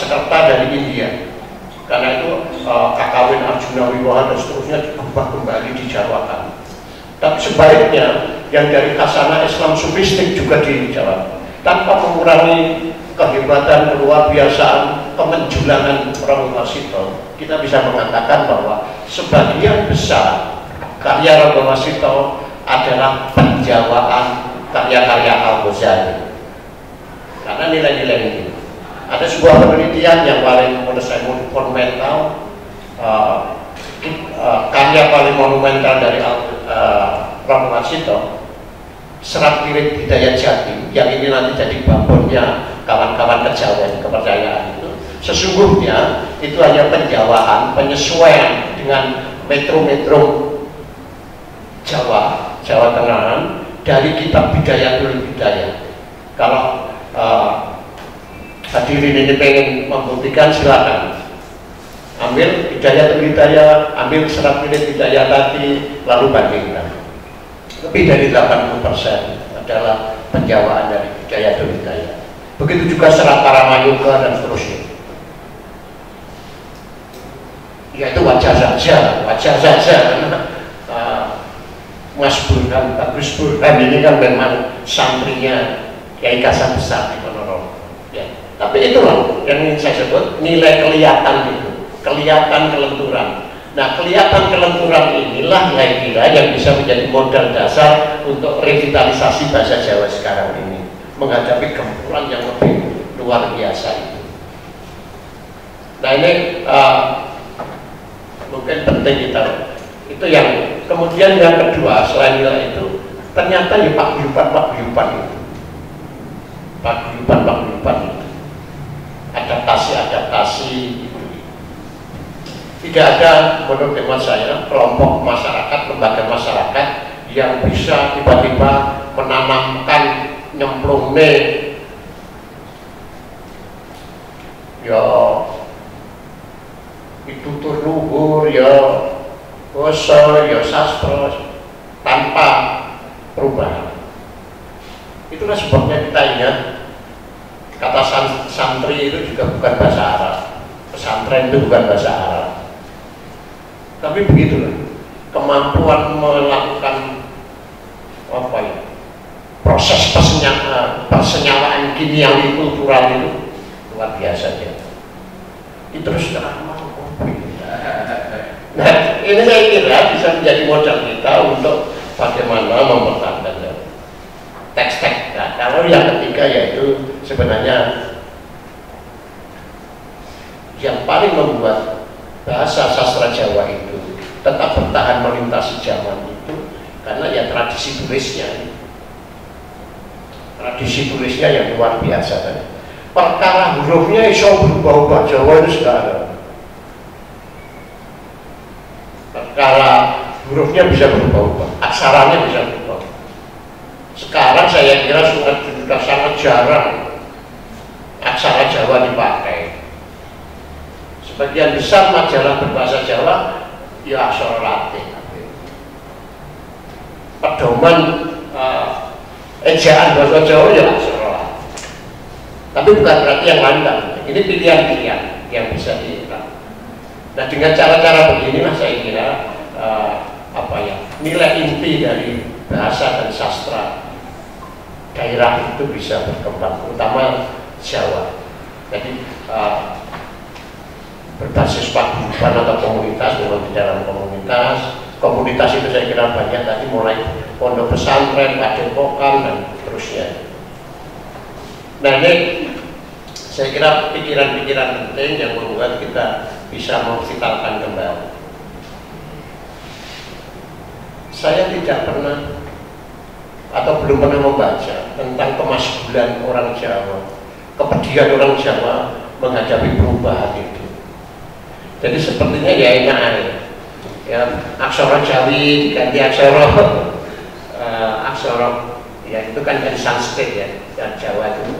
Sanskerta dari India. Karena itu Kakawin Arjuna Wiwaha dan seterusnya diubah kembali di Jawa kan. Tapi sebaliknya yang dari khasana Islam sufistik juga di Jawa, tanpa mengurangi kehebatan, keluar biasaan, kemenjulangan Romo Warsito, kita bisa mengatakan bahwa sebagian besar karya Romo Warsito adalah penjawaan karya-karya Al-Ghazali. Karena nilai-nilai ini. Ada sebuah penelitian yang paling menurut saya monumental, karya paling monumental dari Romo Warsito, Serat Wirid Hidayat Jati, yang ini nanti jadi babonnya kawan-kawan kejawen kepercayaan itu. Sesungguhnya itu hanya penjawaan, penyesuaian dengan metro-metro Jawa Tengahan dari kitab Bidayatul Hidayah. Kalau hadirin ini pengen membuktikan, silakan ambil Bidayatul Hidayah, ambil Serat Wirid Hidayat tadi, lalu bandingkan. Lebih dari 80% adalah penjawaan dari Bidayatul Hidayah. Begitu juga Serat Paramayoga dan seterusnya. Ya itu wajar saja karena Mas Burhan, Bagus Burhan ini kan memang santrinya Kiai Kasam Besar di Ponorogo. Ya. Tapi itulah yang ingin saya sebut nilai kelihatan itu, kelihatan kelenturan. Nah, kelihatan kelenturan inilah kira-kira yang bisa menjadi modal dasar untuk revitalisasi bahasa Jawa sekarang ini, menghadapi gempuran yang lebih luar biasa itu. Nah, ini mungkin penting kita. Itu yang kemudian yang kedua selain nilai itu, ternyata ya paguyuban itu. Paguyuban itu. Adaptasi. Tidak ada menurut hemat saya kelompok masyarakat, lembaga masyarakat yang bisa tiba-tiba menanamkan nyemplungnya ya itu luhur ya basa ya sastra tanpa perubahan. Itulah sebabnya kita ingat kata santri itu juga bukan bahasa Arab, pesantren itu bukan bahasa Arab. Tapi begitulah kemampuan melakukan apa ya, proses persenyawaan kimiawi kultural itu luar biasa ya. Itu terus terang. Nah, ini saya kira bisa menjadi modal kita untuk bagaimana mempertahankan teks-teks. Nah, kalau yang ketiga yaitu sebenarnya yang paling membuat bahasa sastra Jawa itu tetap bertahan melintasi zaman itu karena ya tradisi tulisnya yang luar biasa kan. Perkara hurufnya iso berubah-ubah Jawa itu sekarang. Perkara hurufnya bisa berubah-ubah, aksaranya bisa berubah. Sekarang saya kira sudah sangat jarang aksara Jawa dipakai. Sebagian besar majalah berbahasa Jawa ya aksara Latin. Pedoman ejaan bahasa Jawa ya aksara Latin. Tapi bukan berarti yang lain kan. Ini pilihan-pilihan yang bisa dilakukan. Nah, dengan cara-cara beginilah saya kira nilai inti dari bahasa dan sastra daerah itu bisa berkembang, terutama Jawa. Jadi berbasis paguyuban atau komunitas, memang di dalam komunitas itu saya kira banyak tadi, mulai pondok pesantren, padepokan dan seterusnya. Nah, ini saya kira pikiran-pikiran penting yang membuat kita bisa memvitalkan kembali. Saya tidak pernah atau belum pernah membaca tentang kemaskulan orang Jawa, kepedihan orang Jawa menghadapi perubahan itu. Jadi sepertinya ya enak ya, aksara Jawi diganti aksara ya itu kan dari Sanskrit ya, dan Jawa itu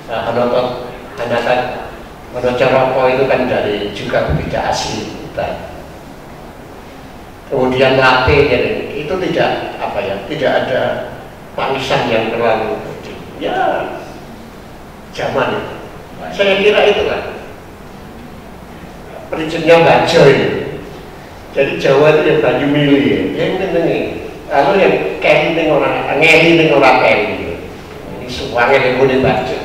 Hanacaraka itu kan dari juga tidak asli kita. Kemudian Latin itu tidak tidak ada panggilan yang terlalu ya zaman itu. Saya kira itu kan perincinya Bajo ini. Jadi Jawa itu yang Banyu Mili, yang ini. Lalu yang Keri ini orang, Ngeri ini orang Keri. Ini suaranya yang boleh Bajo.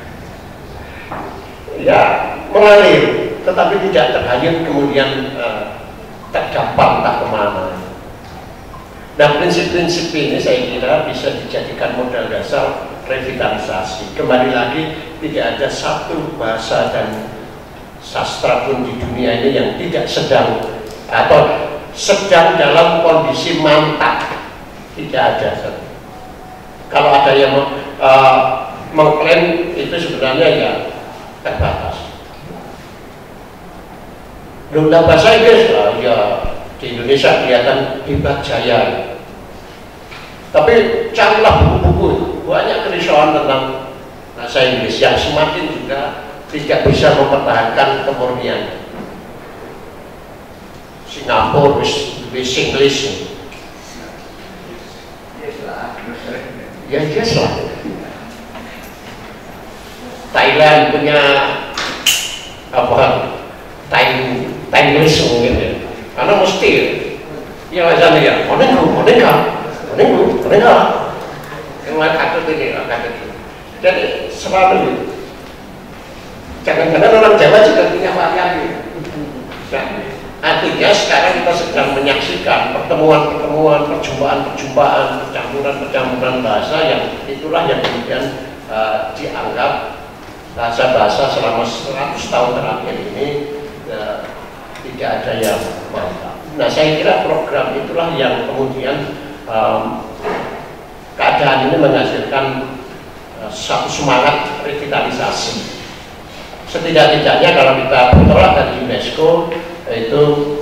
Ya, mengalir, tetapi tidak terhanyut kemudian terdampar entah kemana. Nah, prinsip-prinsip ini saya kira bisa dijadikan modal dasar revitalisasi. Kembali lagi, tidak ada satu bahasa dan sastra pun di dunia ini yang tidak sedang atau sedang dalam kondisi mantap. Tidak ada. Kalau ada yang mengklaim itu sebenarnya ya terbatas. Dunia bahasa Inggris ya di Indonesia kelihatan hebat jaya. Tapi carilah buku-buku, banyak kerisauan tentang bahasa Inggris yang semakin juga tidak bisa mempertahankan kemurnian. Singapura wis English. Ya yes lah. Thailand punya apa? English mungkin ya. Karena mesti ya macam ya. Onenga. Yang kata ini. Jadi selalu jangan-jangan orang Jawa juga punya variasi. Nah, artinya sekarang kita sedang menyaksikan pertemuan-pertemuan, perjumpaan-perjumpaan, percampuran-percampuran bahasa yang itulah yang kemudian dianggap bahasa-bahasa selama 100 tahun terakhir ini tidak ada yang mantap. Nah, saya kira program itulah yang kemudian keadaan ini menghasilkan satu semangat revitalisasi. Setidak-tidaknya kalau kita bertolak dari UNESCO itu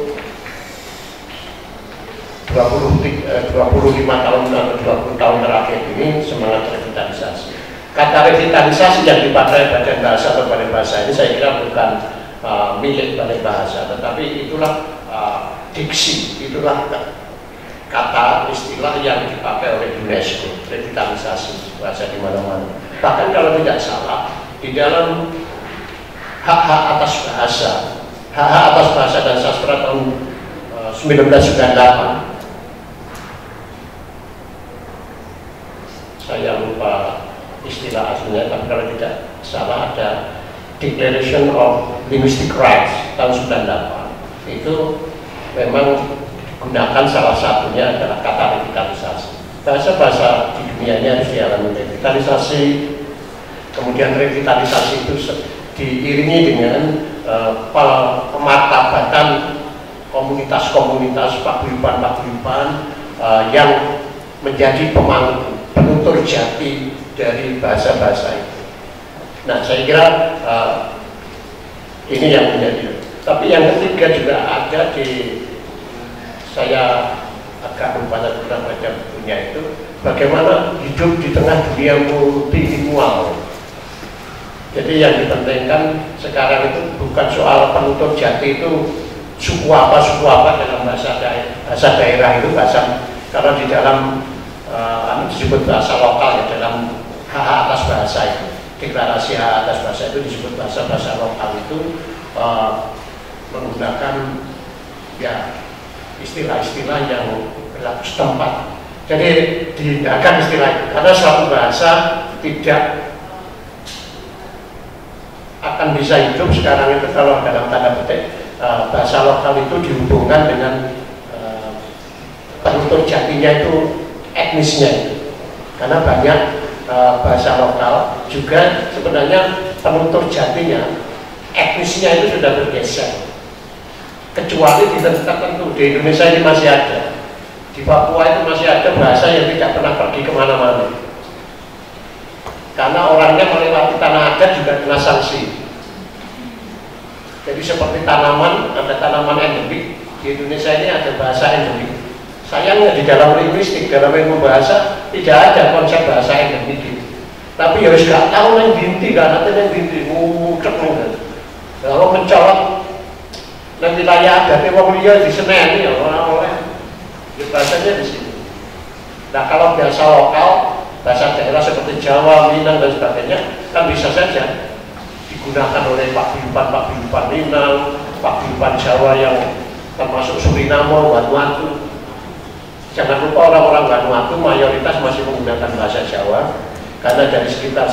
25 tahun atau 20 tahun terakhir ini semangat revitalisasi. Kata revitalisasi yang dipakai Badan Bahasa atau Balai Bahasa ini saya kira bukan milik Balai Bahasa, tetapi itulah diksi, itulah kata istilah yang dipakai oleh UNESCO, revitalisasi bahasa di mana-mana. Bahkan kalau tidak salah di dalam hak-hak atas bahasa, hak-hak atas bahasa dan sastra tahun 1998. Saya lupa istilah aslinya, tapi kalau tidak salah ada Declaration of Linguistic Rights tahun 98. Itu memang digunakan salah satunya adalah kata revitalisasi. Bahasa-bahasa di dunia ini harus dialami revitalisasi. Kemudian revitalisasi itu diiringi dengan pemartabatan komunitas-komunitas paguyuban-paguyuban yang menjadi penutur jati dari bahasa-bahasa itu. Nah, saya kira ini yang menjadi. Tapi yang ketiga juga ada di, saya agak lupa kurang baca bukunya itu, bagaimana hidup di tengah dunia multilingual. Jadi yang dipentingkan sekarang itu bukan soal penutur jati itu suku apa dalam bahasa daerah itu bahasa, karena di dalam disebut bahasa lokal ya, dalam hak atas bahasa itu, deklarasi hak atas bahasa itu disebut bahasa lokal itu menggunakan ya istilah-istilah yang berlaku setempat. Jadi dihindarkan istilah itu karena suatu bahasa tidak akan bisa hidup sekarang itu kalau dalam tanda petik bahasa lokal itu dihubungkan dengan penutur jatinya itu etnisnya itu. Karena banyak bahasa lokal juga sebenarnya penutur jatinya etnisnya itu sudah bergeser, kecuali di tempat tertentu. Di Indonesia ini masih ada, di Papua itu masih ada bahasa yang tidak pernah pergi kemana-mana karena orangnya melewati tanah adat juga kena sanksi. Jadi seperti tanaman, ada tanaman endemik di Indonesia ini, ada bahasa endemik. Sayangnya di dalam linguistik, dalam ilmu bahasa tidak ada konsep bahasa endemik itu. Tapi ya harus gak tahu yang binti, gak nanti yang binti muncul mungkin. Kalau mencolok yang wilayah adatnya wong liya di Senen ya orang oleh bahasanya di sini. Nah, kalau bahasa lokal, bahasa daerah seperti Jawa, Minang dan sebagainya kan bisa saja digunakan oleh paguyuban Minang, paguyuban Jawa yang termasuk Suriname, Vanuatu. Jangan lupa orang-orang Vanuatu mayoritas masih menggunakan bahasa Jawa, karena dari sekitar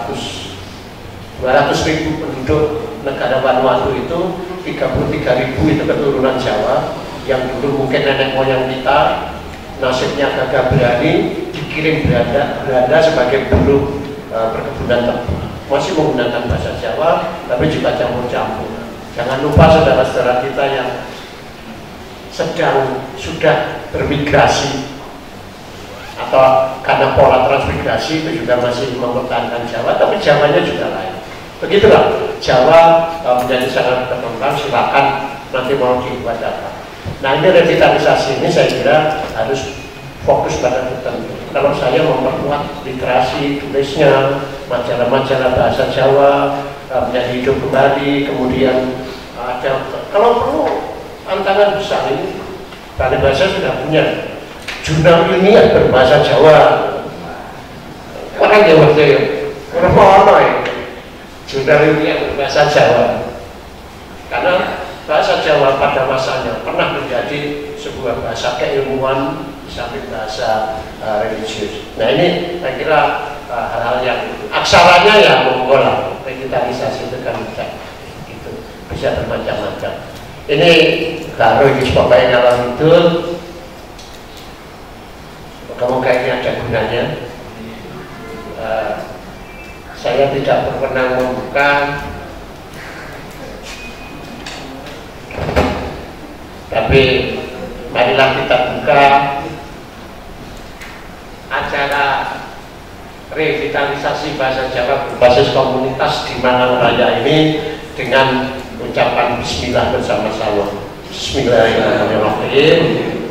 200.000 penduduk negara Vanuatu itu 33.000 itu keturunan Jawa, yang dulu mungkin nenek moyang kita nasibnya gagah berani dikirim Belanda sebagai buruh perkebunan tebu, masih menggunakan bahasa Jawa tapi juga campur-campur. Jangan lupa saudara-saudara kita yang sudah bermigrasi atau karena pola transmigrasi itu juga masih mempertahankan Jawa, tapi Jawanya juga lain. Begitulah Jawa menjadi sangat berkembang. Silakan nanti mau dibuat apa. Nah, ini revitalisasi ini saya kira harus fokus pada tertentu. Kalau saya memperkuat literasi tulisnya, majalah-majalah bahasa Jawa menjadi hidup kembali, kemudian ada kalau perlu tantangan besar ini. Balai Bahasa sudah punya jurnal ilmiah berbahasa Jawa. Orang Jawa itu orang ya jurnal ilmiah berbahasa Jawa, karena bahasa Jawa pada masanya pernah menjadi sebuah bahasa keilmuan di samping bahasa religius. Nah, ini saya kira hal-hal yang aksaranya ya monggo lah, revitalisasi itu kan bisa bermacam-macam. Ini taruh di Spotify ngalor itu, moga-moga ini ada gunanya. Saya tidak berwenang membuka, tapi marilah kita buka acara revitalisasi bahasa Jawa berbasis komunitas di Malang Raya ini dengan ucapan bismillah bersama-sama. Bismillahirrahmanirrahim.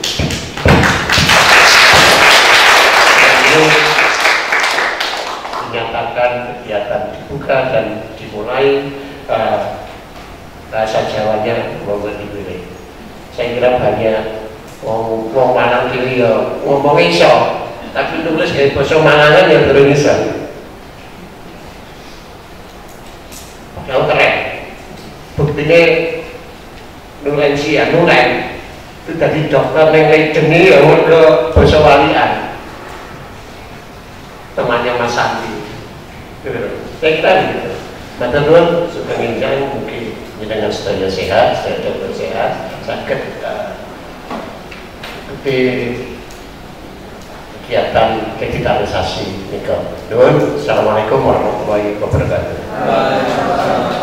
Dinyatakan kegiatan dibuka dan dimulai. Bahasa Jawanya dimulai. Saya kira banyak wong Malang kiri ya ngomong iso, tapi nulis kayak basa Malangan yang belum iso. Yang keren. Buktinya Nulensia, Nulen itu dari dokter yang Leideni ya ke basa walian, temannya Mas Sandi. Saya kira gitu. Matur sudah nginjang mungkin dengan sedaya sehat, saya dokter sehat, sakit ikuti kegiatan revitalisasi nikah. Assalamualaikum warahmatullahi wabarakatuh.